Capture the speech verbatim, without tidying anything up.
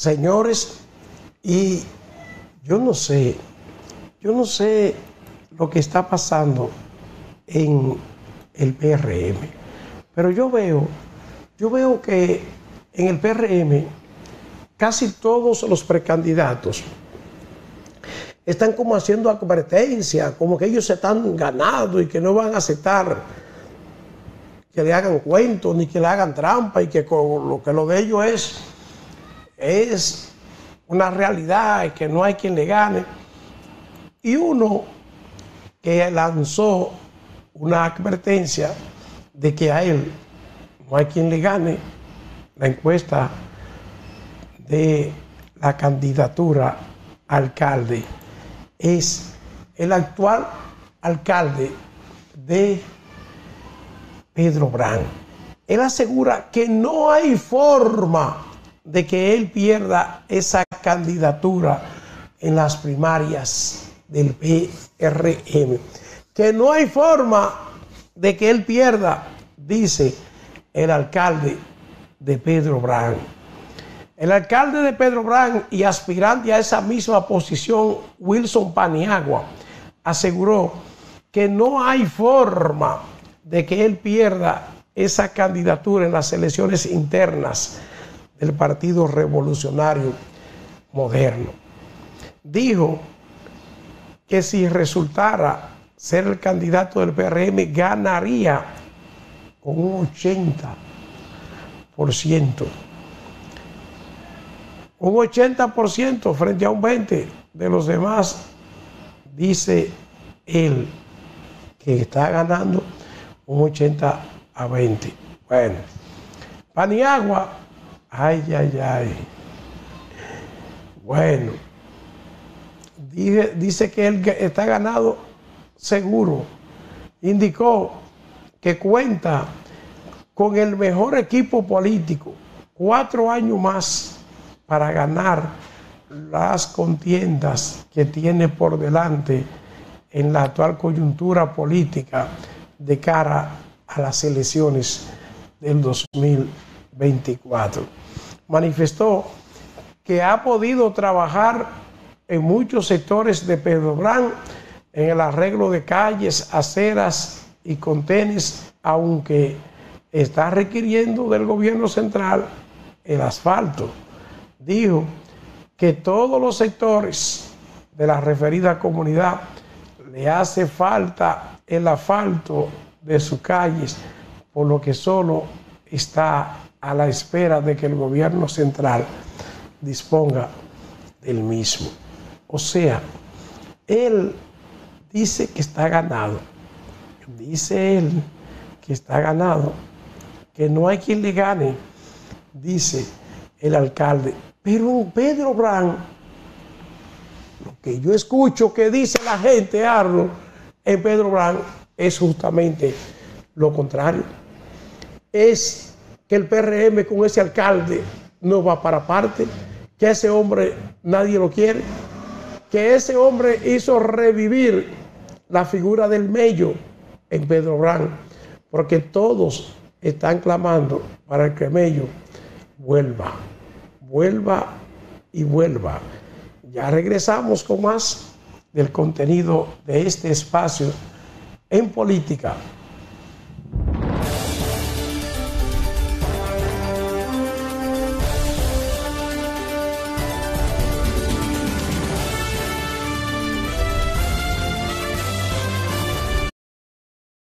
señores, y yo no sé, yo no sé lo que está pasando en el P R M, pero yo veo, yo veo que en el P R M casi todos los precandidatos están como haciendo advertencia, como que ellos se están ganando y que no van a aceptar que le hagan cuentos ni que le hagan trampa y que lo que lo de ellos es, es una realidad y que no hay quien le gane. Y uno que lanzó una advertencia de que a él no hay quien le gane la encuesta de la candidatura a alcalde es el actual alcalde de Pedro Brán. Él asegura que no hay forma de que él pierda esa candidatura en las primarias del P R M. Que no hay forma de que él pierda, dice el alcalde de Pedro Brán. El alcalde de Pedro Brán y aspirante a esa misma posición, Wilson Paniagua, aseguró que no hay forma de que él pierda esa candidatura en las elecciones internas del Partido Revolucionario Moderno. Dijo que si resultara ser el candidato del P R M, ganaría con un ochenta por ciento. Un ochenta por ciento frente a un veinte por ciento de los demás, dice él, que está ganando un ochenta a veinte. Bueno, Paniagua, ay, ay, ay. Bueno, dice, dice que él está ganado seguro. Indicó que cuenta con el mejor equipo político, cuatro años más para ganar las contiendas que tiene por delante en la actual coyuntura política de cara a las elecciones del dos mil veinticuatro. Manifestó que ha podido trabajar en muchos sectores de Pedro Brán en el arreglo de calles, aceras y contenes, aunque está requiriendo del gobierno central el asfalto. Dijo que todos los sectores de la referida comunidad le hace falta el asfalto de sus calles, por lo que solo está a la espera de que el gobierno central disponga del mismo. O sea, él dice que está ganado, dice él que está ganado, que no hay quien le gane, dice el alcalde. Pero en Pedro Brán, lo que yo escucho que dice la gente, Arnold, en Pedro Brán es justamente lo contrario. Es que el P R M con ese alcalde no va para parte, que ese hombre nadie lo quiere, que ese hombre hizo revivir la figura del Mello en Pedro Brán, porque todos están clamando para que Mello vuelva, vuelva y vuelva. Ya regresamos con más del contenido de este espacio en política